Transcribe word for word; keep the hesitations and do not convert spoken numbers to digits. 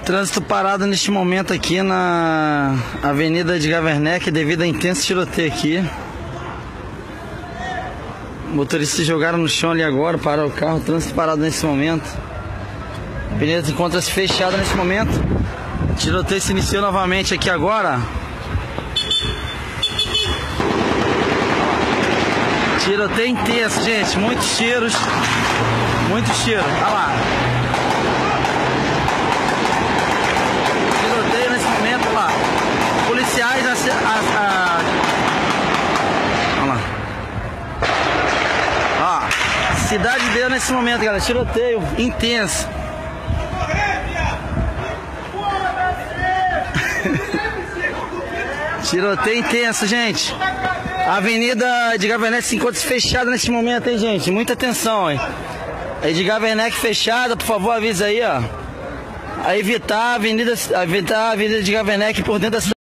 Trânsito parado neste momento aqui na Avenida Edgar Werneck devido a intenso tiroteio aqui. Motoristas se jogaram no chão ali agora, pararam o carro, trânsito parado nesse momento. A avenida encontra-se fechada nesse momento. Tiroteio se iniciou novamente aqui agora. Tiroteio intenso, gente, muitos tiros, muitos tiros, olha lá. Tiroteio nesse momento, olha lá. Policiais, a, a, a... olha lá. Ó, cidade inteira nesse momento, galera, tiroteio intenso. Tiroteio intenso, gente. A Avenida Edgar Werneck se encontra fechada nesse momento, hein, gente? Muita atenção, hein? Edgar Werneck fechada, por favor, avisa aí, ó. A evitar a Avenida, a evitar a Avenida Edgar Werneck por dentro da cidade.